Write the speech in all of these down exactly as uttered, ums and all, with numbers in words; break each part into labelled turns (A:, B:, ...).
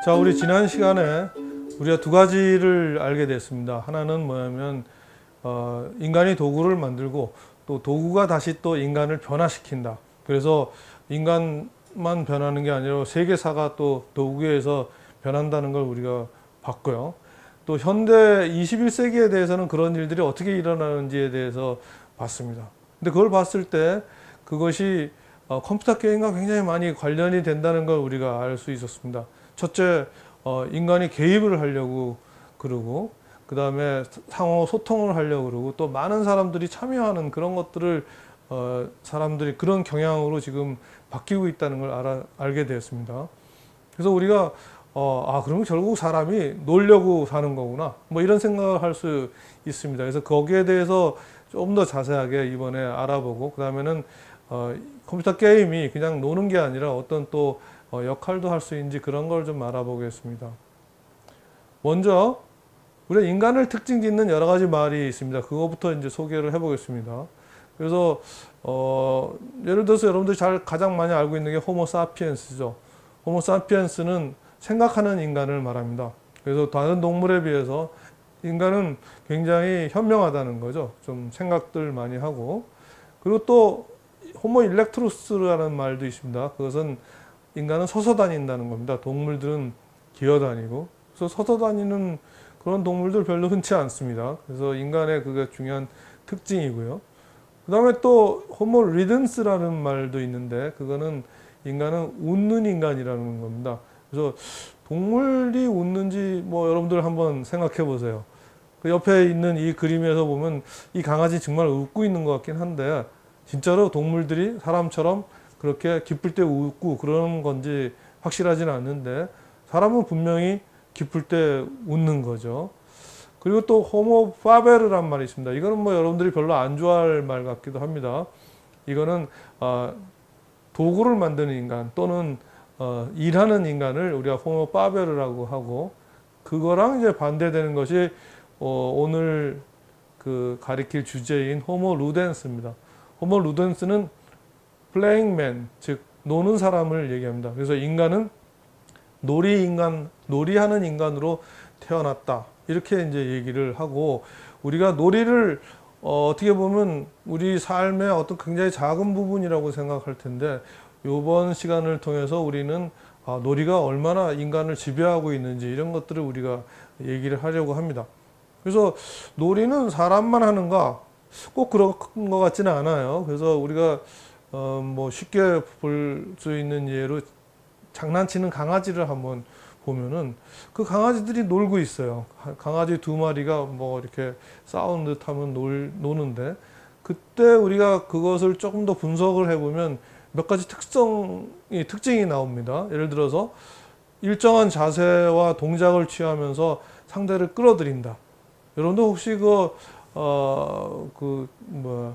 A: 자, 우리 지난 시간에 우리가 두 가지를 알게 됐습니다. 하나는 뭐냐면 어, 인간이 도구를 만들고 또 도구가 다시 또 인간을 변화시킨다. 그래서 인간만 변하는 게 아니라 세계사가 또 도구에 의해서 변한다는 걸 우리가 봤고요. 또 현대 이십일 세기에 대해서는 그런 일들이 어떻게 일어나는지에 대해서 봤습니다. 근데 그걸 봤을 때 그것이 어, 컴퓨터 게임과 굉장히 많이 관련이 된다는 걸 우리가 알 수 있었습니다. 첫째, 어, 인간이 개입을 하려고 그러고, 그 다음에 상호 소통을 하려고 그러고, 또 많은 사람들이 참여하는 그런 것들을 어, 사람들이 그런 경향으로 지금 바뀌고 있다는 걸 알아, 알게 되었습니다. 그래서 우리가 어, 아, 그러면 결국 사람이 놀려고 사는 거구나, 뭐 이런 생각을 할 수 있습니다. 그래서 거기에 대해서 좀 더 자세하게 이번에 알아보고, 그 다음에는 어, 컴퓨터 게임이 그냥 노는 게 아니라 어떤 또 어, 역할도 할 수 있는지 그런 걸 좀 알아보겠습니다. 먼저 우리가 인간을 특징 짓는 여러 가지 말이 있습니다. 그거부터 이제 소개를 해보겠습니다. 그래서 어, 예를 들어서 여러분들이 잘 가장 많이 알고 있는 게 호모 사피엔스죠. 호모 사피엔스는 생각하는 인간을 말합니다. 그래서 다른 동물에 비해서 인간은 굉장히 현명하다는 거죠. 좀 생각들 많이 하고. 그리고 또 호모 일렉트루스라는 말도 있습니다. 그것은 인간은 서서 다닌다는 겁니다. 동물들은 기어 다니고. 그래서 서서 다니는 그런 동물들 별로 흔치 않습니다. 그래서 인간의 그게 중요한 특징이고요. 그 다음에 또 호모 리든스라는 말도 있는데, 그거는 인간은 웃는 인간이라는 겁니다. 그래서 동물이 웃는지 뭐 여러분들 한번 생각해 보세요. 그 옆에 있는 이 그림에서 보면 이 강아지 정말 웃고 있는 것 같긴 한데, 진짜로 동물들이 사람처럼 그렇게 기쁠 때 웃고 그러는 건지 확실하지는 않는데, 사람은 분명히 기쁠 때 웃는 거죠. 그리고 또 호모 파베르란 말이 있습니다. 이거는 뭐 여러분들이 별로 안 좋아할 말 같기도 합니다. 이거는 어, 도구를 만드는 인간 또는 어, 일하는 인간을 우리가 호모 파베르라고 하고, 그거랑 이제 반대되는 것이 어, 오늘 그 가리킬 주제인 호모 루덴스입니다. 호모 루덴스는 playing man, 즉 노는 사람을 얘기합니다. 그래서 인간은 놀이 인간, 놀이하는 인간으로 태어났다, 이렇게 이제 얘기를 하고, 우리가 놀이를 어, 어떻게 보면 우리 삶의 어떤 굉장히 작은 부분이라고 생각할 텐데, 이번 시간을 통해서 우리는 아, 놀이가 얼마나 인간을 지배하고 있는지 이런 것들을 우리가 얘기를 하려고 합니다. 그래서 놀이는 사람만 하는가? 꼭 그런 것 같지는 않아요. 그래서 우리가 어, 뭐 쉽게 볼 수 있는 예로 장난치는 강아지를 한번 보면은 그 강아지들이 놀고 있어요. 강아지 두 마리가 뭐 이렇게 싸운 듯 하면 놀, 노는데, 그때 우리가 그것을 조금 더 분석을 해보면 몇 가지 특성이, 특징이 나옵니다. 예를 들어서 일정한 자세와 동작을 취하면서 상대를 끌어들인다. 여러분도 혹시 그, 어, 그, 뭐,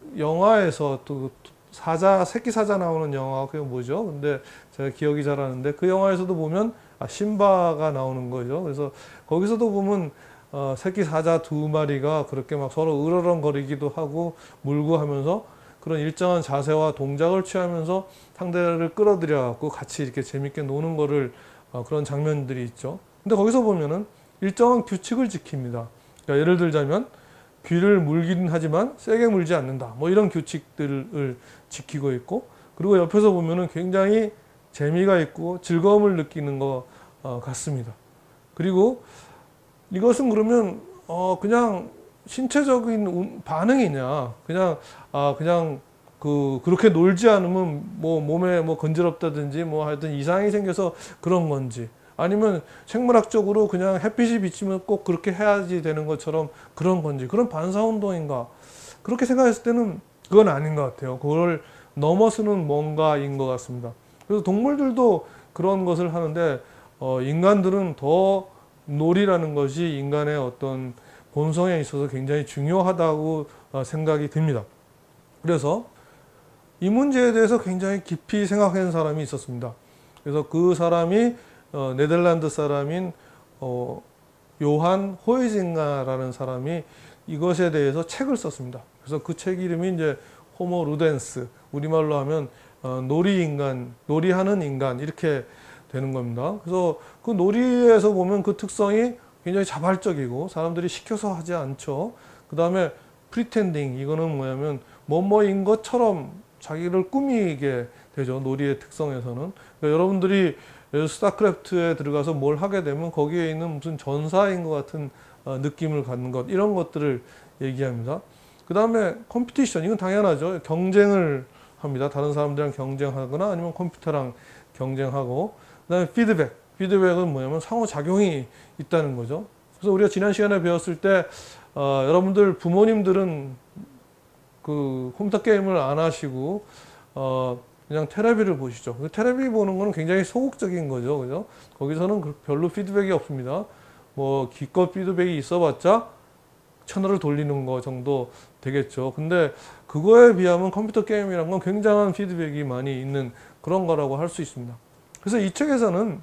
A: 영화에서 또 사자, 새끼 사자 나오는 영화, 그게 뭐죠? 근데 제가 기억이 잘 안 나는데, 그 영화에서도 보면 아, 신바가 나오는 거죠. 그래서 거기서도 보면 어, 새끼 사자 두 마리가 그렇게 막 서로 으르렁거리기도 하고 물고 하면서 그런 일정한 자세와 동작을 취하면서 상대를 끌어들여 갖고 같이 이렇게 재밌게 노는 거를 어, 그런 장면들이 있죠. 근데 거기서 보면은 일정한 규칙을 지킵니다. 그러니까 예를 들자면 귀를 물긴 하지만 세게 물지 않는다, 뭐 이런 규칙들을 지키고 있고, 그리고 옆에서 보면은 굉장히 재미가 있고 즐거움을 느끼는 것 같습니다. 그리고 이것은 그러면 어 그냥 신체적인 반응이냐, 그냥 아 그냥 그 그렇게 놀지 않으면 뭐 몸에 뭐 건드럽다든지 뭐 하여튼 이상이 생겨서 그런 건지, 아니면 생물학적으로 그냥 햇빛이 비치면 꼭 그렇게 해야지 되는 것처럼 그런 건지, 그런 반사운동인가, 그렇게 생각했을 때는 그건 아닌 것 같아요. 그걸 넘어서는 뭔가인 것 같습니다. 그래서 동물들도 그런 것을 하는데 어, 인간들은 더 놀이라는 것이 인간의 어떤 본성에 있어서 굉장히 중요하다고 어, 생각이 듭니다. 그래서 이 문제에 대해서 굉장히 깊이 생각하는 사람이 있었습니다. 그래서 그 사람이 어, 네덜란드 사람인 어, 요한 호이징가라는 사람이 이것에 대해서 책을 썼습니다. 그래서 그 책 이름이 이제 호모 루덴스, 우리말로 하면 어, 놀이 인간, 놀이하는 인간, 이렇게 되는 겁니다. 그래서 그 놀이에서 보면 그 특성이 굉장히 자발적이고 사람들이 시켜서 하지 않죠. 그 다음에 프리텐딩, 이거는 뭐냐면 뭐뭐인 것처럼 자기를 꾸미게 되죠. 놀이의 특성에서는. 그러니까 여러분들이 스타크래프트에 들어가서 뭘 하게 되면 거기에 있는 무슨 전사인 것 같은 느낌을 갖는 것, 이런 것들을 얘기합니다. 그 다음에 컴피티션, 이건 당연하죠. 경쟁을 합니다. 다른 사람들이랑 경쟁하거나 아니면 컴퓨터랑 경쟁하고. 그 다음에 피드백, 피드백은 뭐냐면 상호작용이 있다는 거죠. 그래서 우리가 지난 시간에 배웠을 때 어, 여러분들 부모님들은 그 컴퓨터 게임을 안 하시고 어, 그냥 테레비를 보시죠. 그 테레비 보는 거는 굉장히 소극적인 거죠. 그죠? 거기서는 별로 피드백이 없습니다. 뭐 기껏 피드백이 있어봤자 채널을 돌리는 거 정도 되겠죠. 근데 그거에 비하면 컴퓨터 게임이란 건 굉장한 피드백이 많이 있는 그런 거라고 할 수 있습니다. 그래서 이 책에서는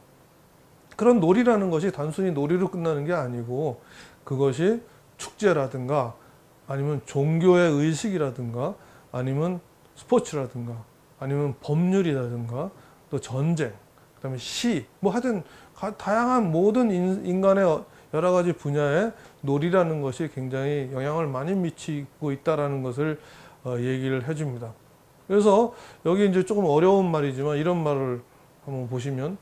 A: 그런 놀이라는 것이 단순히 놀이로 끝나는 게 아니고 그것이 축제라든가 아니면 종교의 의식이라든가 아니면 스포츠라든가 아니면 법률이라든가 또 전쟁, 그 다음에 시, 뭐 하여튼 다양한 모든 인간의 여러 가지 분야에 놀이라는 것이 굉장히 영향을 많이 미치고 있다는 것을 얘기를 해줍니다. 그래서 여기 이제 조금 어려운 말이지만 이런 말을 한번 보시면,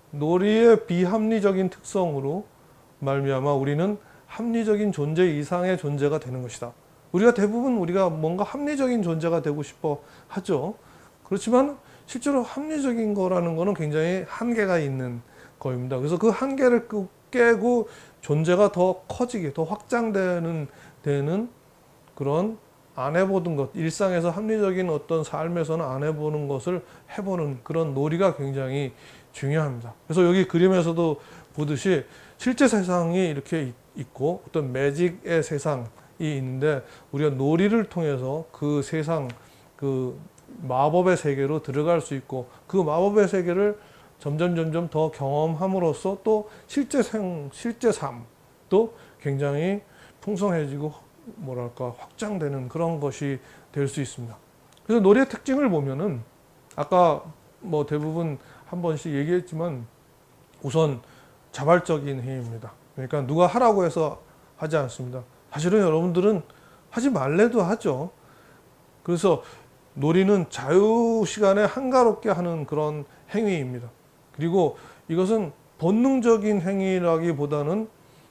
A: 놀이의 비합리적인 특성으로 말미암아 우리는 합리적인 존재 이상의 존재가 되는 것이다. 우리가 대부분 우리가 뭔가 합리적인 존재가 되고 싶어 하죠. 그렇지만 실제로 합리적인 거라는 거는 굉장히 한계가 있는 거입니다. 그래서 그 한계를 깨고 존재가 더 커지게, 더 확장되는 되는 그런 안 해보던 것, 일상에서 합리적인 어떤 삶에서는 안 해보는 것을 해보는 그런 놀이가 굉장히 중요합니다. 그래서 여기 그림에서도 보듯이 실제 세상이 이렇게 있고 어떤 매직의 세상이 있는데 우리가 놀이를 통해서 그 세상, 그 마법의 세계로 들어갈 수 있고 그 마법의 세계를 점점 점점 더 경험함으로써 또 실제 생, 실제 삶도 굉장히 풍성해지고 뭐랄까 확장되는 그런 것이 될 수 있습니다. 그래서 놀이의 특징을 보면은 아까 뭐 대부분 한 번씩 얘기했지만 우선 자발적인 행위입니다. 그러니까 누가 하라고 해서 하지 않습니다. 사실은 여러분들은 하지 말래도 하죠. 그래서 놀이는 자유시간에 한가롭게 하는 그런 행위입니다. 그리고 이것은 본능적인 행위라기보다는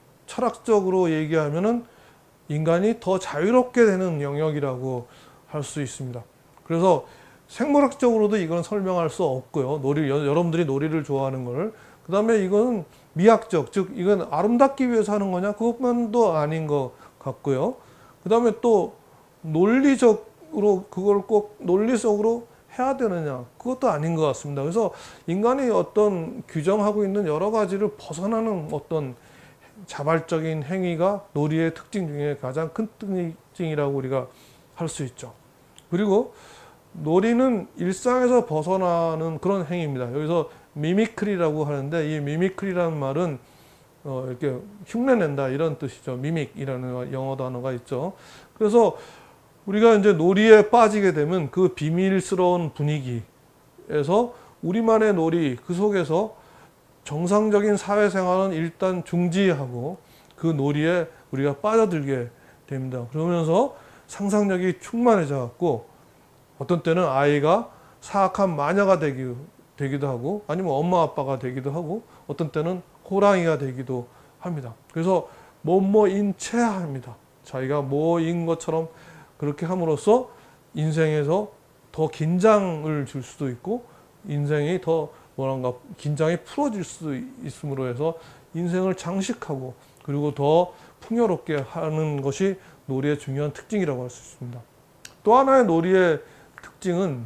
A: 철학적으로 얘기하면은 인간이 더 자유롭게 되는 영역이라고 할 수 있습니다. 그래서 생물학적으로도 이건 설명할 수 없고요. 놀이, 여러분들이 놀이를 좋아하는 거를. 그 다음에 이건 미학적, 즉 이건 아름답기 위해서 하는 거냐? 그것만도 아닌 것 같고요. 그 다음에 또 논리적으로 그걸 꼭 논리적으로 해야 되느냐? 그것도 아닌 것 같습니다. 그래서 인간이 어떤 규정하고 있는 여러 가지를 벗어나는 어떤 자발적인 행위가 놀이의 특징 중에 가장 큰 특징이라고 우리가 할 수 있죠. 그리고 놀이는 일상에서 벗어나는 그런 행위입니다. 여기서 미미크리라고 하는데 이 미미크리라는 말은 어 이렇게 흉내낸다 이런 뜻이죠. 미믹이라는 영어 단어가 있죠. 그래서 우리가 이제 놀이에 빠지게 되면 그 비밀스러운 분위기에서 우리만의 놀이, 그 속에서 정상적인 사회생활은 일단 중지하고 그 놀이에 우리가 빠져들게 됩니다. 그러면서 상상력이 충만해져 갖고 어떤 때는 아이가 사악한 마녀가 되기, 되기도 하고 아니면 엄마 아빠가 되기도 하고 어떤 때는 호랑이가 되기도 합니다. 그래서 뭐뭐인 채 합니다. 자기가 뭐인 것처럼 그렇게 함으로써 인생에서 더 긴장을 줄 수도 있고 인생이 더 뭐랄까 긴장이 풀어질 수 있음으로 해서 인생을 장식하고 그리고 더 풍요롭게 하는 것이 놀이의 중요한 특징이라고 할 수 있습니다. 또 하나의 놀이의 특징은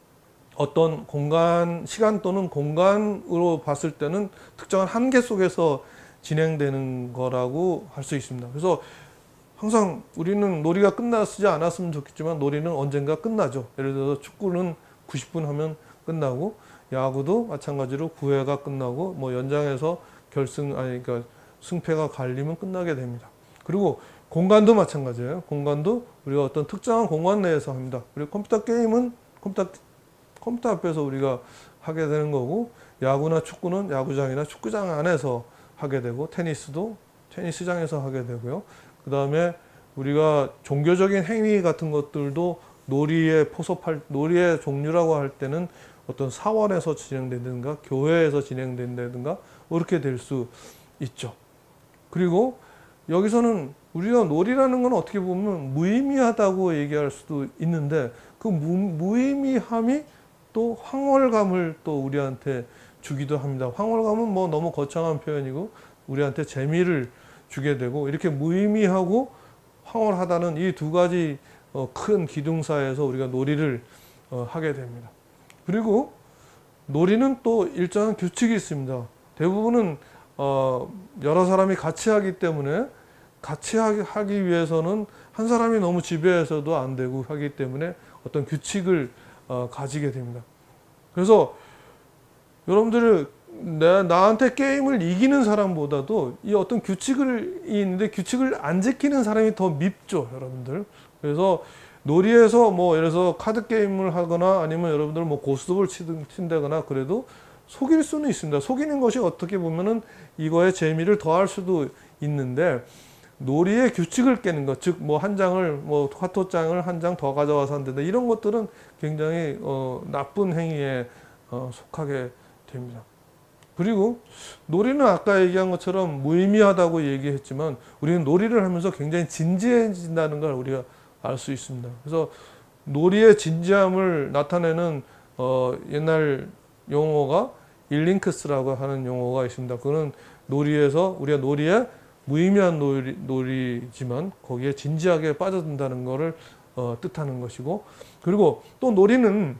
A: 어떤 공간, 시간 또는 공간으로 봤을 때는 특정한 한계 속에서 진행되는 거라고 할 수 있습니다. 그래서 항상 우리는 놀이가 끝나지 않았으면 좋겠지만 놀이는 언젠가 끝나죠. 예를 들어서 축구는 구십 분 하면 끝나고 야구도 마찬가지로 구 회가 끝나고 뭐 연장해서 결승 아니 그러니까 승패가 갈리면 끝나게 됩니다. 그리고 공간도 마찬가지예요. 공간도 우리가 어떤 특정한 공간 내에서 합니다. 그리고 컴퓨터 게임은 컴퓨터 컴퓨터 앞에서 우리가 하게 되는 거고 야구나 축구는 야구장이나 축구장 안에서 하게 되고, 테니스도 테니스장에서 하게 되고요. 그 다음에 우리가 종교적인 행위 같은 것들도 놀이의 포섭할, 놀이의 종류라고 할 때는 어떤 사원에서 진행된다든가 교회에서 진행된다든가 이렇게 될 수 있죠. 그리고 여기서는 우리가 놀이라는 건 어떻게 보면 무의미하다고 얘기할 수도 있는데, 그 무, 무의미함이 또 황홀감을 또 우리한테 주기도 합니다. 황홀감은 뭐 너무 거창한 표현이고 우리한테 재미를 주게 되고, 이렇게 무의미하고 황홀하다는 이 두 가지 어, 큰 기둥사에서 우리가 놀이를 어, 하게 됩니다. 그리고 놀이는 또 일정한 규칙이 있습니다. 대부분은 어, 여러 사람이 같이 하기 때문에, 같이 하기 위해서는 한 사람이 너무 지배해서도 안 되고 하기 때문에 어떤 규칙을 어, 가지게 됩니다. 그래서 여러분들이 내, 나한테 게임을 이기는 사람보다도 이 어떤 규칙을 있는데 규칙을 안 지키는 사람이 더 밉죠, 여러분들. 그래서 놀이에서 뭐 예를 들어서 카드 게임을 하거나 아니면 여러분들 뭐 고스톱을 친다거나 그래도 속일 수는 있습니다. 속이는 것이 어떻게 보면은 이거의 재미를 더할 수도 있는데, 놀이의 규칙을 깨는 것, 즉 뭐 한 장을 뭐 화토장을 한 장 더 가져와서 한다, 이런 것들은 굉장히 어, 나쁜 행위에 어, 속하게 됩니다. 그리고 놀이는 아까 얘기한 것처럼 무의미하다고 얘기했지만, 우리는 놀이를 하면서 굉장히 진지해진다는 걸 우리가 알 수 있습니다. 그래서 놀이의 진지함을 나타내는 어, 옛날 용어가 일링크스라고 하는 용어가 있습니다. 그거는 놀이에서 우리가 놀이에 무의미한 놀이, 놀이지만 거기에 진지하게 빠져든다는 것을 어, 뜻하는 것이고, 그리고 또 놀이는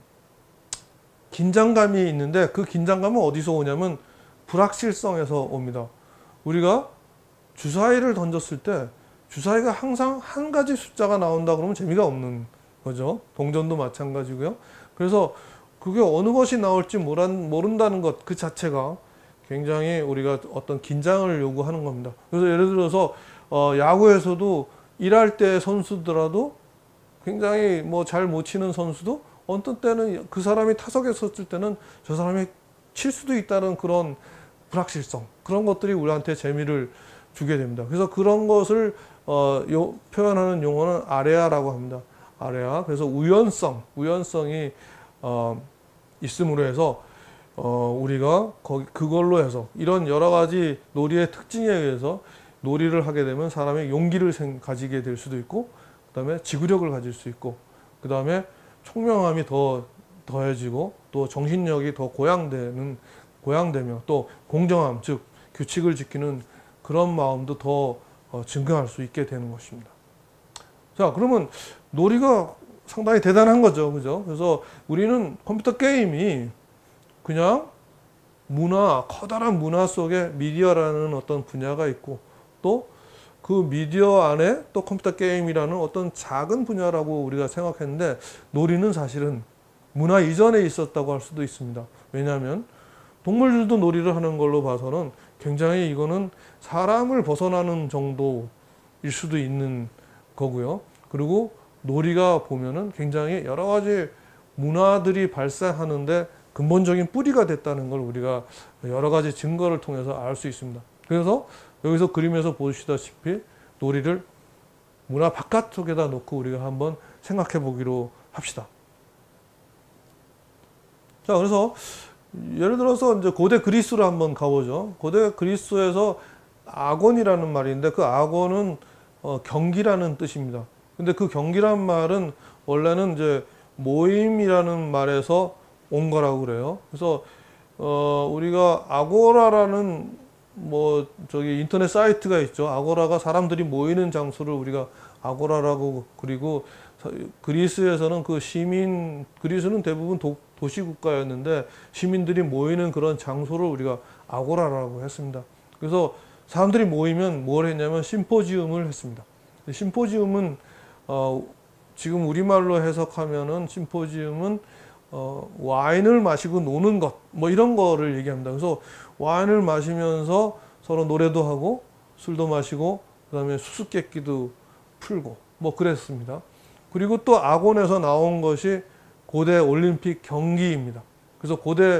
A: 긴장감이 있는데 그 긴장감은 어디서 오냐면 불확실성에서 옵니다. 우리가 주사위를 던졌을 때 주사위가 항상 한 가지 숫자가 나온다 그러면 재미가 없는 거죠. 동전도 마찬가지고요. 그래서 그게 어느 것이 나올지 모른다는 것 그 자체가 굉장히 우리가 어떤 긴장을 요구하는 겁니다. 그래서 예를 들어서 어, 야구에서도 일할 때 선수더라도 굉장히 뭐 잘 못 치는 선수도 어떤 때는 그 사람이 타석에 섰을 때는 저 사람이 칠 수도 있다는 그런 불확실성, 그런 것들이 우리한테 재미를 주게 됩니다. 그래서 그런 것을 어, 요, 표현하는 용어는 아레아라고 합니다. 아레아. 그래서 우연성, 우연성이 어, 있음으로 해서 어, 우리가 거기 그걸로 해서 이런 여러 가지 놀이의 특징에 의해서 놀이를 하게 되면 사람의 용기를 생, 가지게 될 수도 있고, 그 다음에 지구력을 가질 수 있고, 그 다음에 총명함이 더 더해지고, 또 정신력이 더 고양되는 고양되며, 또 공정함, 즉 규칙을 지키는 그런 마음도 더 어, 증가할 수 있게 되는 것입니다. 자, 그러면 놀이가 상당히 대단한 거죠, 그죠? 그래서 우리는 컴퓨터 게임이 그냥 문화, 커다란 문화 속에 미디어라는 어떤 분야가 있고, 또 그 미디어 안에 또 컴퓨터 게임이라는 어떤 작은 분야라고 우리가 생각했는데, 놀이는 사실은 문화 이전에 있었다고 할 수도 있습니다. 왜냐하면 동물들도 놀이를 하는 걸로 봐서는 굉장히 이거는 사람을 벗어나는 정도일 수도 있는 거고요. 그리고 놀이가 보면은 굉장히 여러 가지 문화들이 발생하는데 근본적인 뿌리가 됐다는 걸 우리가 여러 가지 증거를 통해서 알 수 있습니다. 그래서 여기서 그림에서 보시다시피 놀이를 문화 바깥쪽에다 놓고 우리가 한번 생각해 보기로 합시다. 자, 그래서 예를 들어서 이제 고대 그리스로 한번 가보죠. 고대 그리스에서 아곤이라는 말인데, 그 아곤은 어, 경기라는 뜻입니다. 근데 그 경기란 말은 원래는 이제 모임이라는 말에서 온 거라고 그래요. 그래서 어, 우리가 아고라라는 뭐 저기 인터넷 사이트가 있죠. 아고라가 사람들이 모이는 장소를 우리가 아고라라고, 그리고 그리스에서는 그 시민, 그리스는 대부분 도, 도시 국가였는데 시민들이 모이는 그런 장소를 우리가 아고라라고 했습니다. 그래서 사람들이 모이면 뭘 했냐면 심포지움을 했습니다. 심포지움은 어, 지금 우리말로 해석하면은 심포지움은 어, 와인을 마시고 노는 것, 뭐 이런 거를 얘기합니다. 그래서 와인을 마시면서 서로 노래도 하고 술도 마시고 그 다음에 수수께끼도 풀고 뭐 그랬습니다. 그리고 또 아곤에서 나온 것이 고대 올림픽 경기입니다. 그래서 고대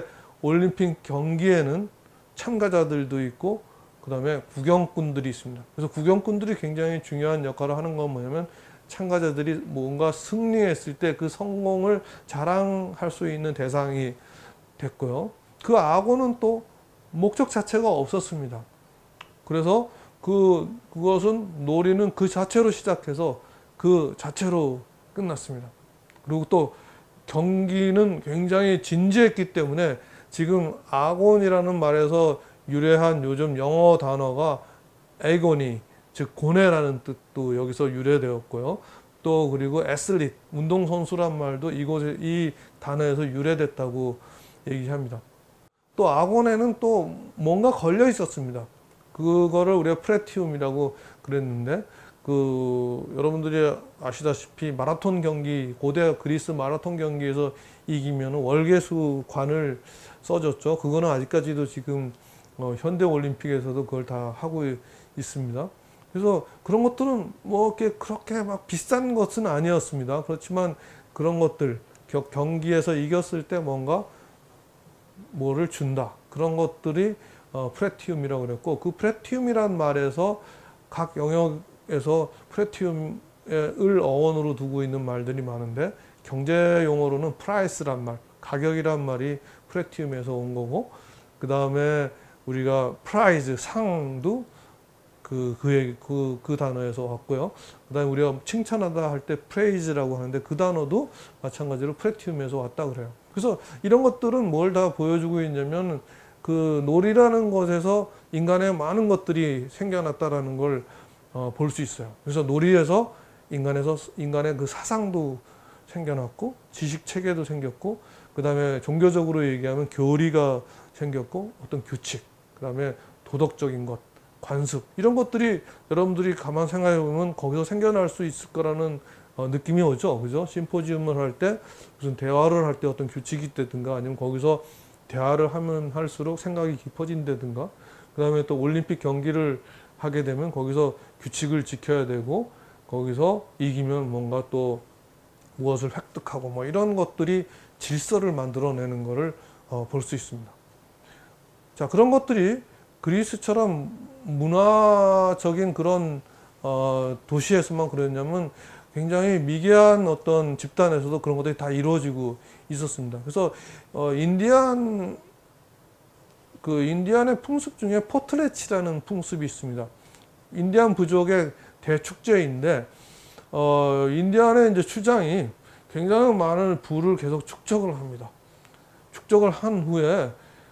A: 올림픽 경기에는 참가자들도 있고 그 다음에 구경꾼들이 있습니다. 그래서 구경꾼들이 굉장히 중요한 역할을 하는 건 뭐냐면 참가자들이 뭔가 승리했을 때 그 성공을 자랑할 수 있는 대상이 됐고요. 그 악어는 또 목적 자체가 없었습니다. 그래서 그, 그것은 놀이는 그 자체로 시작해서 그 자체로 끝났습니다. 그리고 또 경기는 굉장히 진지했기 때문에 지금 아곤이라는 말에서 유래한 요즘 영어 단어가 에고니, 즉 고뇌라는 뜻도 여기서 유래되었고요. 또 그리고 애슬릿, 운동선수란 말도 이곳에 이 단어에서 유래됐다고 얘기합니다. 또 아곤에는 또 뭔가 걸려 있었습니다. 그거를 우리가 프레티움이라고 그랬는데, 그 여러분들이 아시다시피 마라톤 경기, 고대 그리스 마라톤 경기에서 이기면 월계수 관을 써줬죠. 그거는 아직까지도 지금 어, 현대 올림픽에서도 그걸 다 하고 있습니다. 그래서 그런 것들은 뭐 이렇게 그렇게 막 비싼 것은 아니었습니다. 그렇지만 그런 것들, 경기에서 이겼을 때 뭔가 뭐를 준다, 그런 것들이 어, 프레티움이라고 그랬고, 그 프레티움이란 말에서 각 영역에서 프레티움을 어원으로 두고 있는 말들이 많은데, 경제 용어로는 프라이스란 말, 가격이란 말이 프레티움에서 온 거고, 그 다음에 우리가 프라이즈, 상도 그, 그, 그, 그 단어에서 왔고요. 그 다음에 우리가 칭찬하다 할 때 프레이즈라고 하는데, 그 단어도 마찬가지로 프레티움에서 왔다 그래요. 그래서 이런 것들은 뭘 다 보여주고 있냐면, 그 놀이라는 것에서 인간의 많은 것들이 생겨났다라는 걸 어, 볼 수 있어요. 그래서 놀이에서 인간에서 인간의 그 사상도 생겨났고, 지식 체계도 생겼고, 그 다음에 종교적으로 얘기하면 교리가 생겼고, 어떤 규칙, 그 다음에 도덕적인 것, 관습, 이런 것들이 여러분들이 가만 생각해 보면 거기서 생겨날 수 있을 거라는 어, 느낌이 오죠. 그죠? 심포지움을 할 때, 무슨 대화를 할 때 어떤 규칙이 있다든가, 아니면 거기서 대화를 하면 할수록 생각이 깊어진다든가, 그 다음에 또 올림픽 경기를 하게 되면 거기서 규칙을 지켜야 되고, 거기서 이기면 뭔가 또 무엇을 획득하고, 뭐 이런 것들이 질서를 만들어내는 것을 어, 볼 수 있습니다. 자, 그런 것들이 그리스처럼 문화적인 그런 어, 도시에서만 그랬냐면 굉장히 미개한 어떤 집단에서도 그런 것들이 다 이루어지고 있었습니다. 그래서 어, 인디안 그 인디안의 풍습 중에 포트레치라는 풍습이 있습니다. 인디안 부족의 대축제인데, 어, 인디안의 이제 추장이 굉장히 많은 부를 계속 축적을 합니다. 축적을 한 후에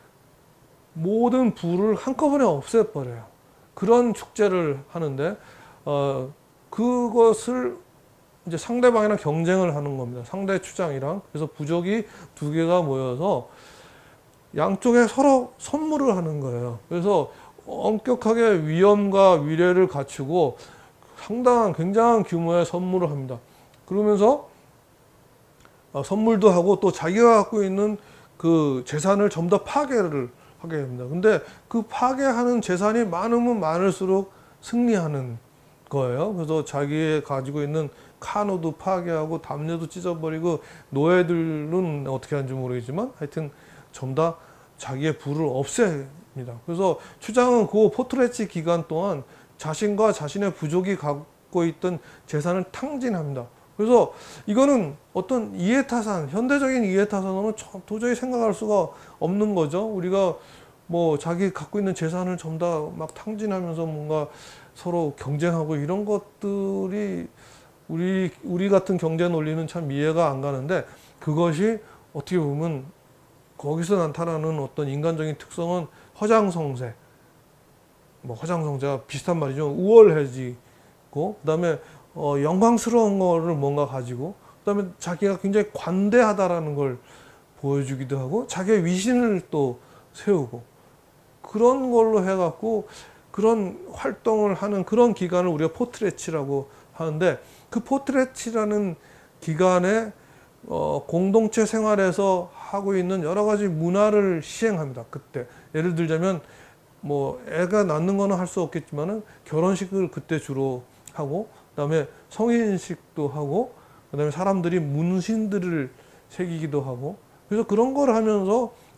A: 모든 부를 한꺼번에 없애버려요. 그런 축제를 하는데, 어, 그것을 이제 상대방이랑 경쟁을 하는 겁니다. 상대 추장이랑. 그래서 부족이 두 개가 모여서 양쪽에 서로 선물을 하는 거예요. 그래서 엄격하게 위엄과 위례를 갖추고 상당한 굉장한 규모의 선물을 합니다. 그러면서 어, 선물도 하고 또 자기가 갖고 있는 그 재산을 좀 더 파괴를 하게 됩니다. 근데 그 파괴하는 재산이 많으면 많을수록 승리하는 거예요. 그래서 자기 가지고 있는 카누도 파괴하고 담요도 찢어버리고, 노예들은 어떻게 하는지 모르겠지만 하여튼 전부 다 자기의 부를 없앱니다. 그래서 추장은 그 포트레치 기간 동안 자신과 자신의 부족이 갖고 있던 재산을 탕진합니다. 그래서 이거는 어떤 이해타산, 현대적인 이해타산으로는 도저히 생각할 수가 없는 거죠. 우리가 뭐 자기 갖고 있는 재산을 전부 다 막 탕진하면서 뭔가 서로 경쟁하고 이런 것들이 우리, 우리 같은 경제 논리는 참 이해가 안 가는데, 그것이 어떻게 보면 거기서 나타나는 어떤 인간적인 특성은 허장성세, 뭐 허장성세가 비슷한 말이죠. 우월해지고, 그 다음에 어, 영광스러운 거를 뭔가 가지고, 그 다음에 자기가 굉장히 관대하다라는 걸 보여주기도 하고, 자기의 위신을 또 세우고, 그런 걸로 해갖고 그런 활동을 하는 그런 기간을 우리가 포트레치라고 하는데, 그 포트레치라는 기간에 어, 공동체 생활에서 하고 있는 여러 가지 문화를 시행합니다. 그때 예를 들자면 뭐 애가 낳는 거는 할 수 없겠지만은 결혼식을 그때 주로 하고, 그다음에 성인식도 하고, 그다음에 사람들이 문신들을 새기기도 하고, 그래서 그런 걸 하면서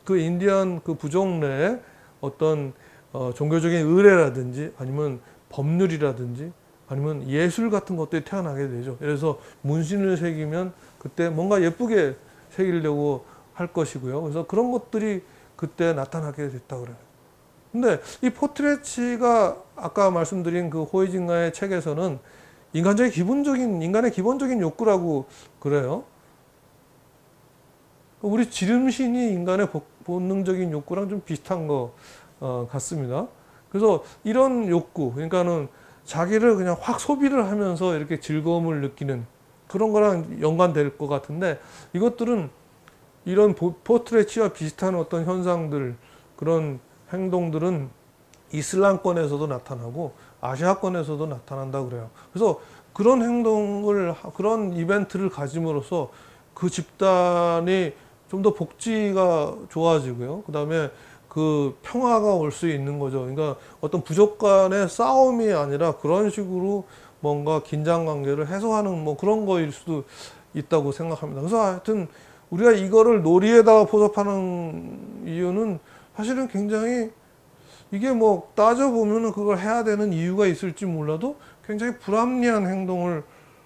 A: 그 인디안 그 부족 내에 어떤 어, 종교적인 의례라든지 아니면 법률이라든지 아니면 예술 같은 것들이 태어나게 되죠. 그래서 문신을 새기면 그때 뭔가 예쁘게 새기려고 할 것이고요. 그래서 그런 것들이 그때 나타나게 됐다 그래요. 근데 이 포트레치가 아까 말씀드린 그 호이징가의 책에서는 인간적인 기본적인 인간의 기본적인 욕구라고 그래요. 우리 지름신이 인간의 본능적인 욕구랑 좀 비슷한 것 같습니다. 그래서 이런 욕구, 그러니까는 자기를 그냥 확 소비를 하면서 이렇게 즐거움을 느끼는 그런 거랑 연관될 것 같은데, 이것들은 이런 포트레치와 비슷한 어떤 현상들, 그런 행동들은 이슬람권에서도 나타나고 아시아권에서도 나타난다 그래요. 그래서 그런 행동을, 그런 이벤트를 가짐으로써 그 집단이 좀 더 복지가 좋아지고요. 그 다음에 그 평화가 올 수 있는 거죠. 그러니까 어떤 부족 간의 싸움이 아니라 그런 식으로 뭔가 긴장 관계를 해소하는 뭐 그런 거일 수도 있다고 생각합니다. 그래서 하여튼 우리가 이거를 놀이에다가 포섭하는 이유는 사실은 굉장히, 이게 뭐 따져보면은 그걸 해야 되는 이유가 있을지 몰라도 굉장히 불합리한 행동을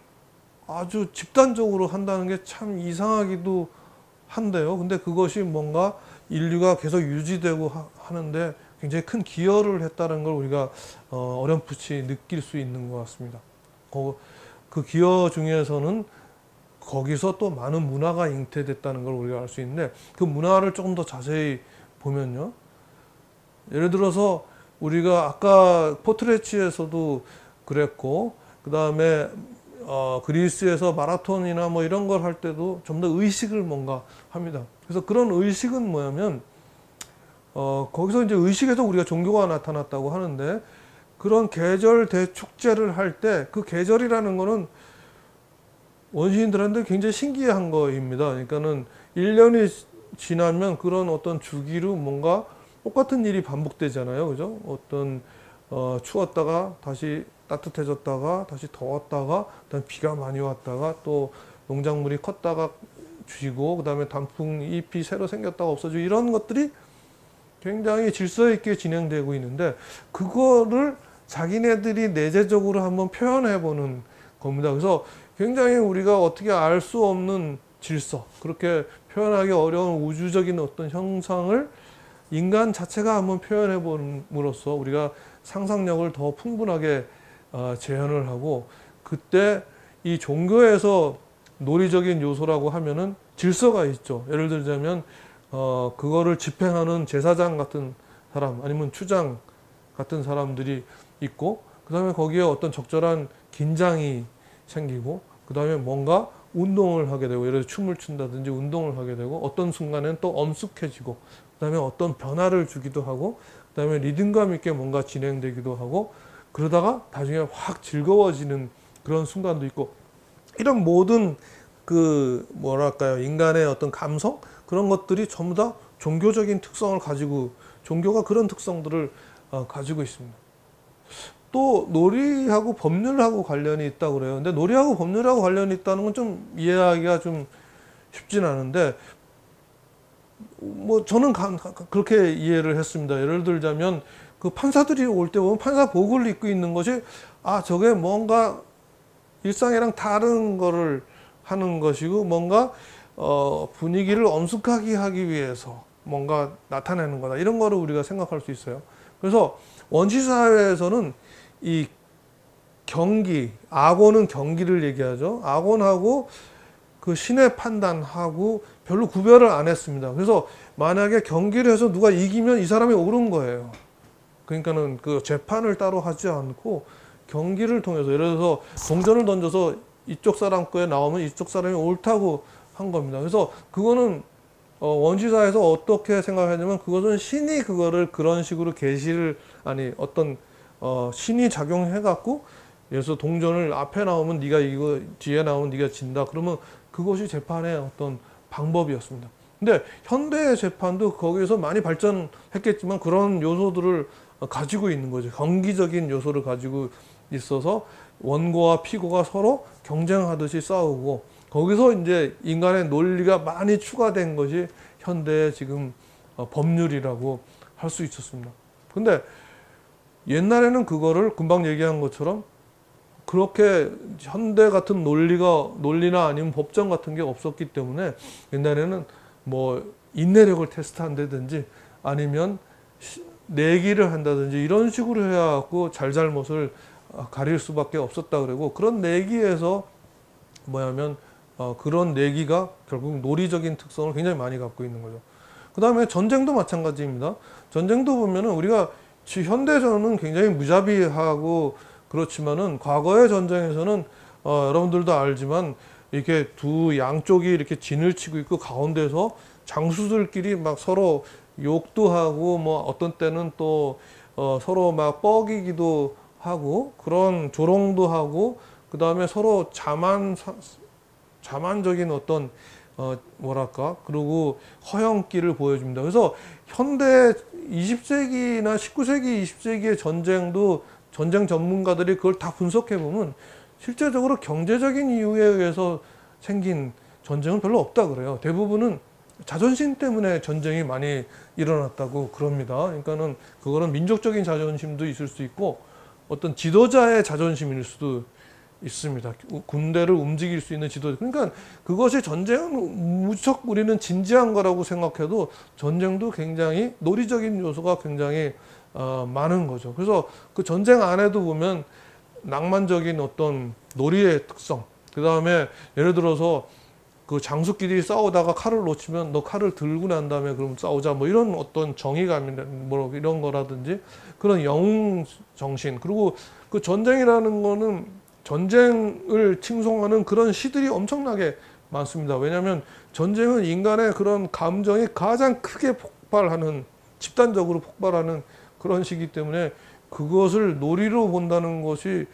A: 아주 집단적으로 한다는 게 참 이상하기도 한데요. 근데 그것이 뭔가 인류가 계속 유지되고 하, 하는데 굉장히 큰 기여를 했다는 걸 우리가 어, 어렴풋이 느낄 수 있는 것 같습니다. 그, 그 기여 중에서는 거기서 또 많은 문화가 잉태됐다는 걸 우리가 알 수 있는데, 그 문화를 조금 더 자세히 보면요. 예를 들어서 우리가 아까 포트레치에서도 그랬고, 그 다음에 어, 그리스에서 마라톤이나 뭐 이런 걸 할 때도 좀 더 의식을 뭔가 합니다. 그래서 그런 의식은 뭐냐면, 어, 거기서 이제 의식에서 우리가 종교가 나타났다고 하는데, 그런 계절 대축제를 할 때 그 계절이라는 거는 원시인들한테 굉장히 신기한 거입니다. 그러니까는 일 년이 지나면 그런 어떤 주기로 뭔가 똑같은 일이 반복되잖아요. 그죠? 어떤, 어, 추웠다가 다시 따뜻해졌다가 다시 더웠다가 그다음 비가 많이 왔다가 또 농작물이 컸다가 쥐고 그다음에 단풍 잎이 새로 생겼다가 없어지고, 이런 것들이 굉장히 질서 있게 진행되고 있는데, 그거를 자기네들이 내재적으로 한번 표현해 보는 겁니다. 그래서 굉장히 우리가 어떻게 알 수 없는 질서, 그렇게 표현하기 어려운 우주적인 어떤 형상을 인간 자체가 한번 표현해 봄으로써 우리가 상상력을 더 풍부하게 어, 재현을 하고, 그때 이 종교에서 논리적인 요소라고 하면은 질서가 있죠. 예를 들자면 어, 그거를 집행하는 제사장 같은 사람 아니면 추장 같은 사람들이 있고, 그 다음에 거기에 어떤 적절한 긴장이 생기고, 그 다음에 뭔가 운동을 하게 되고, 예를 들어 춤을 춘다든지 운동을 하게 되고, 어떤 순간에는 또 엄숙해지고, 그 다음에 어떤 변화를 주기도 하고, 그 다음에 리듬감 있게 뭔가 진행되기도 하고, 그러다가 나중에 확 즐거워지는 그런 순간도 있고, 이런 모든 그 뭐랄까요, 인간의 어떤 감성, 그런 것들이 전부 다 종교적인 특성을 가지고, 종교가 그런 특성들을 어, 가지고 있습니다. 또 놀이하고 법률하고 관련이 있다고 그래요. 근데 놀이하고 법률하고 관련이 있다는 건 좀 이해하기가 좀 쉽진 않은데, 뭐 저는 가, 그렇게 이해를 했습니다. 예를 들자면 그 판사들이 올 때 보면 판사복을 입고 있는 것이, 아 저게 뭔가 일상이랑 다른 거를 하는 것이고, 뭔가 어 분위기를 엄숙하게 하기 위해서 뭔가 나타내는 거다, 이런 거를 우리가 생각할 수 있어요. 그래서 원시 사회에서는 이 경기, 악원은 경기를 얘기하죠. 악원하고 그 신의 판단하고 별로 구별을 안 했습니다. 그래서 만약에 경기를 해서 누가 이기면 이 사람이 옳은 거예요. 그러니까는 그 재판을 따로 하지 않고 경기를 통해서, 예를 들어서 동전을 던져서 이쪽 사람 거에 나오면 이쪽 사람이 옳다고 한 겁니다. 그래서 그거는 어 원시사에서 어떻게 생각하냐면, 그것은 신이 그거를 그런 식으로 계시를, 아니 어떤 어 신이 작용해 갖고, 예를 들어서 동전을 앞에 나오면 네가 이거, 뒤에 나오면 네가 진다, 그러면 그것이 재판의 어떤 방법이었습니다. 근데 현대의 재판도 거기에서 많이 발전했겠지만 그런 요소들을 가지고 있는 거죠. 경기적인 요소를 가지고 있어서 원고와 피고가 서로 경쟁하듯이 싸우고, 거기서 이제 인간의 논리가 많이 추가된 것이 현대의 지금 어, 법률이라고 할 수 있었습니다. 근데 옛날에는 그거를 금방 얘기한 것처럼 그렇게 현대 같은 논리가 논리나 아니면 법정 같은 게 없었기 때문에 옛날에는 뭐 인내력을 테스트한다든지 아니면 내기를 한다든지 이런 식으로 해갖고 잘잘못을 가릴 수밖에 없었다 그러고, 그런 내기에서 뭐냐면 어 그런 내기가 결국 놀이적인 특성을 굉장히 많이 갖고 있는 거죠. 그 다음에 전쟁도 마찬가지입니다. 전쟁도 보면은 우리가 현대전은 굉장히 무자비하고 그렇지만은 과거의 전쟁에서는 어 여러분들도 알지만 이렇게 두 양쪽이 이렇게 진을 치고 있고 가운데서 장수들끼리 막 서로 욕도 하고 뭐 어떤 때는 또 어 서로 막 뻐기기도 하고 그런 조롱도 하고, 그 다음에 서로 자만 자만적인 어떤 어 뭐랄까 그리고 허영기를 보여줍니다. 그래서 현대 이십 세기나 십구 세기, 이십 세기의 전쟁도 전쟁 전문가들이 그걸 다 분석해 보면 실제적으로 경제적인 이유에 의해서 생긴 전쟁은 별로 없다 그래요. 대부분은 자존심 때문에 전쟁이 많이 일어났다고 그럽니다. 그러니까는 그거는 민족적인 자존심도 있을 수 있고 어떤 지도자의 자존심일 수도 있습니다. 군대를 움직일 수 있는 지도자. 그러니까 그것이 전쟁은 무척 우리는 진지한 거라고 생각해도 전쟁도 굉장히 논리적인 요소가 굉장히 어, 많은 거죠. 그래서 그 전쟁 안에도 보면 낭만적인 어떤 놀이의 특성, 그 다음에 예를 들어서 그 장수끼리 싸우다가 칼을 놓치면 너 칼을 들고 난 다음에 그럼 싸우자 뭐 이런 어떤 정의감이나 뭐 이런 거라든지 그런 영웅 정신, 그리고 그 전쟁이라는 거는 전쟁을 칭송하는 그런 시들이 엄청나게 많습니다. 왜냐하면 전쟁은 인간의 그런 감정이 가장 크게 폭발하는, 집단적으로 폭발하는 그런 시기 때문에 그것을 놀이로 본다는 것이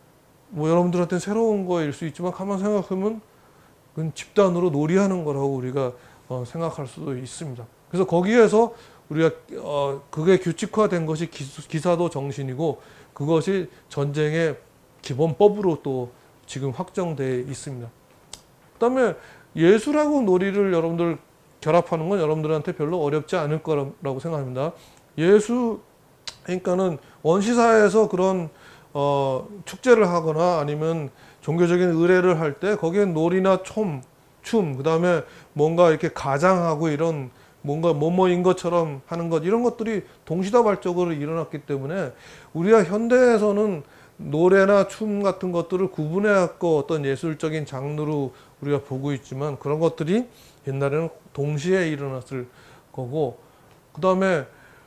A: 뭐 여러분들한테 새로운 거일 수 있지만 가만 생각하면 그건 집단으로 놀이하는 거라고 우리가 어, 생각할 수도 있습니다. 그래서 거기에서 우리가 어, 그게 규칙화된 것이 기사도 정신이고 그것이 전쟁의 기본법으로 또 지금 확정되어 있습니다. 그 다음에 예술하고 놀이를 여러분들 결합하는 건 여러분들한테 별로 어렵지 않을 거라고 생각합니다. 예수, 그러니까는 원시사회에서 그런 어, 축제를 하거나 아니면 종교적인 의례를 할 때 거기에 놀이나 춤, 춤, 그 다음에 뭔가 이렇게 가장하고 이런 뭔가 뭐뭐인 것처럼 하는 것, 이런 것들이 동시다발적으로 일어났기 때문에 우리가 현대에서는 노래나 춤 같은 것들을 구분해 갖고 어떤 예술적인 장르로 우리가 보고 있지만 그런 것들이 옛날에는 동시에 일어났을 거고, 그 다음에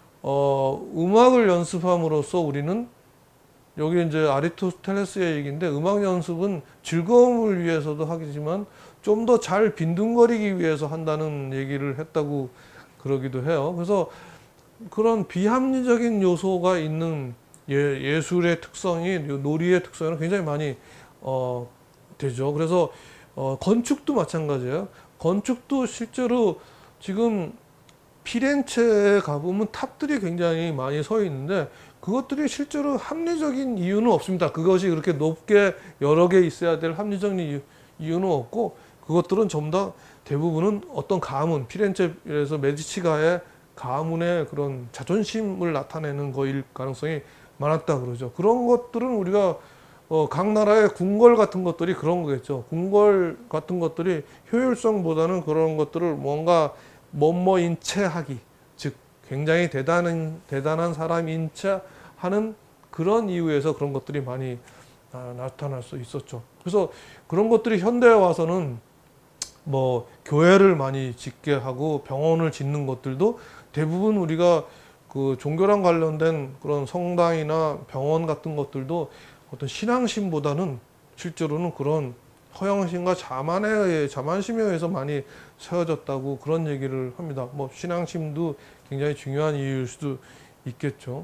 A: 어, 음악을 연습함으로써 우리는 여기 이제 아리스토텔레스의 얘기인데 음악 연습은 즐거움을 위해서도 하겠지만 좀 더 잘 빈둥거리기 위해서 한다는 얘기를 했다고 그러기도 해요. 그래서 그런 비합리적인 요소가 있는 예, 예술의 특성이 놀이의 특성은 굉장히 많이 어, 되죠. 그래서 어, 건축도 마찬가지예요. 건축도 실제로 지금 피렌체에 가보면 탑들이 굉장히 많이 서 있는데 그것들이 실제로 합리적인 이유는 없습니다. 그것이 그렇게 높게 여러 개 있어야 될 합리적인 이유, 이유는 없고 그것들은 전부 다 대부분은 어떤 가문, 피렌체에서 메디치가의 가문의 그런 자존심을 나타내는 거일 가능성이 많았다 그러죠. 그런 것들은 우리가 어, 각 나라의 궁궐 같은 것들이 그런 거겠죠. 궁궐 같은 것들이 효율성보다는 그런 것들을 뭔가 뭐뭐인 채 하기, 즉 굉장히 대단한 대단한 사람인 채 하는 그런 이유에서 그런 것들이 많이 아, 나타날 수 있었죠. 그래서 그런 것들이 현대에 와서는 뭐 교회를 많이 짓게 하고 병원을 짓는 것들도 대부분 우리가 그 종교랑 관련된 그런 성당이나 병원 같은 것들도 어떤 신앙심보다는 실제로는 그런 허영심과 자만에 의해, 자만심에 의해서 많이 세워졌다고 그런 얘기를 합니다. 뭐 신앙심도 굉장히 중요한 이유일 수도 있겠죠.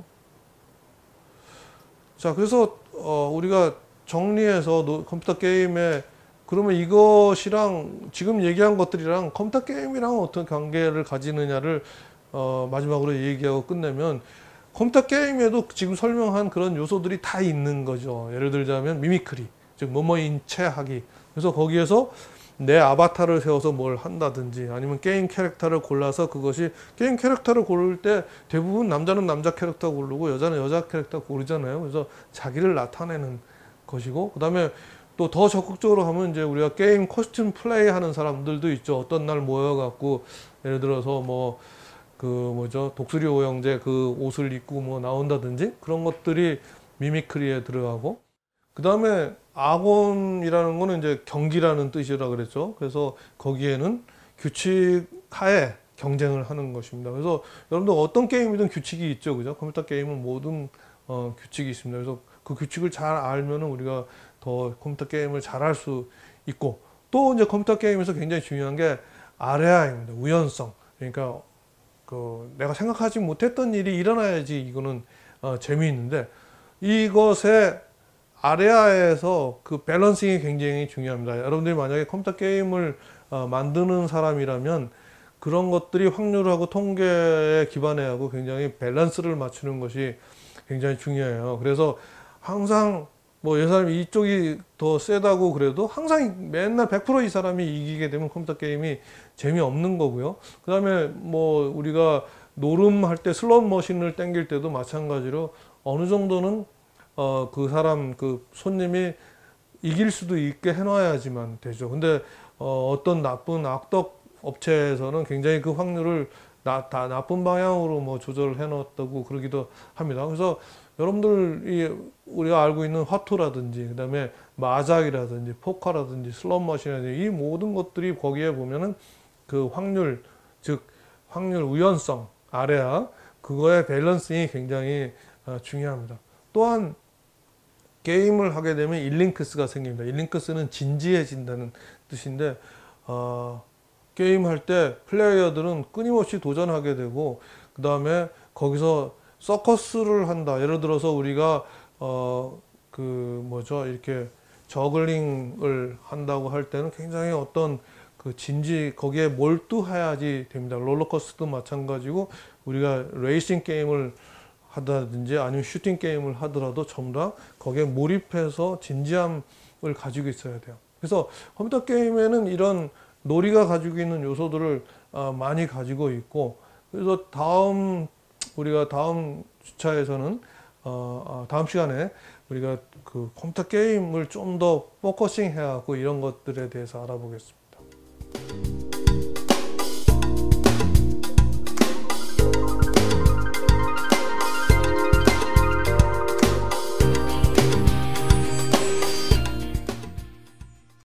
A: 자, 그래서 어 우리가 정리해서 노, 컴퓨터 게임에 그러면 이것이랑 지금 얘기한 것들이랑 컴퓨터 게임이랑 어떤 관계를 가지느냐를 어 마지막으로 얘기하고 끝내면 컴퓨터 게임에도 지금 설명한 그런 요소들이 다 있는 거죠. 예를 들자면 미미크리, 즉 뭐뭐인 채 하기. 그래서 거기에서 내 아바타를 세워서 뭘 한다든지 아니면 게임 캐릭터를 골라서 그것이 게임 캐릭터를 고를 때 대부분 남자는 남자 캐릭터 고르고 여자는 여자 캐릭터 고르잖아요. 그래서 자기를 나타내는 것이고, 그 다음에 또 더 적극적으로 하면 이제 우리가 게임 코스튬 플레이 하는 사람들도 있죠. 어떤 날 모여갖고 예를 들어서 뭐 그 뭐죠, 독수리 오형제 그 옷을 입고 뭐 나온다든지 그런 것들이 미미크리에 들어가고, 그 다음에 악원이라는 거는 이제 경기라는 뜻이라 그랬죠. 그래서 거기에는 규칙 하에 경쟁을 하는 것입니다. 그래서 여러분들 어떤 게임이든 규칙이 있죠, 그죠? 컴퓨터 게임은 모든 어, 규칙이 있습니다. 그래서 그 규칙을 잘 알면은 우리가 더 컴퓨터 게임을 잘 할 수 있고, 또 이제 컴퓨터 게임에서 굉장히 중요한 게 아레아입니다. 우연성. 그러니까 그 내가 생각하지 못했던 일이 일어나야지 이거는 어, 재미있는데, 이것의 아레아에서 그 밸런싱이 굉장히 중요합니다. 여러분들이 만약에 컴퓨터 게임을 어, 만드는 사람이라면 그런 것들이 확률하고 통계에 기반해 하고 굉장히 밸런스를 맞추는 것이 굉장히 중요해요. 그래서 항상 뭐 이 사람이 이쪽이 더 세다고 그래도 항상 맨날 백 퍼센트 이 사람이 이기게 되면 컴퓨터 게임이 재미없는 거고요. 그 다음에 뭐 우리가 노름할 때 슬롯 머신을 땡길 때도 마찬가지로 어느 정도는 어 그 사람 그 손님이 이길 수도 있게 해놔야지만 되죠. 근데 어 어떤 나쁜 악덕 업체에서는 굉장히 그 확률을 나, 다 나쁜 방향으로 뭐 조절을 해놨다고 그러기도 합니다. 그래서 여러분들이 우리가 알고 있는 화투라든지 그다음에 마작이라든지 포커라든지 슬롯 머신이라든지 이 모든 것들이 거기에 보면은 그 확률, 즉 확률 우연성, 아레아, 그거의 밸런싱이 굉장히 어, 중요합니다. 또한 게임을 하게 되면 일링크스가 생깁니다. 일링크스는 진지해진다는 뜻인데, 어, 게임할 때 플레이어들은 끊임없이 도전하게 되고, 그 다음에 거기서 서커스를 한다. 예를 들어서 우리가 어, 그 뭐죠, 이렇게 저글링을 한다고 할 때는 굉장히 어떤 그 진지, 거기에 몰두해야지 됩니다. 롤러코스터도 마찬가지고 우리가 레이싱 게임을 하다든지 아니면 슈팅 게임을 하더라도 전부 다 거기에 몰입해서 진지함을 가지고 있어야 돼요. 그래서 컴퓨터 게임에는 이런 놀이가 가지고 있는 요소들을 많이 가지고 있고, 그래서 다음 우리가 다음 주차에서는 어 다음 시간에 우리가 그 컴퓨터 게임을 좀 더 포커싱 해갖고 이런 것들에 대해서 알아보겠습니다.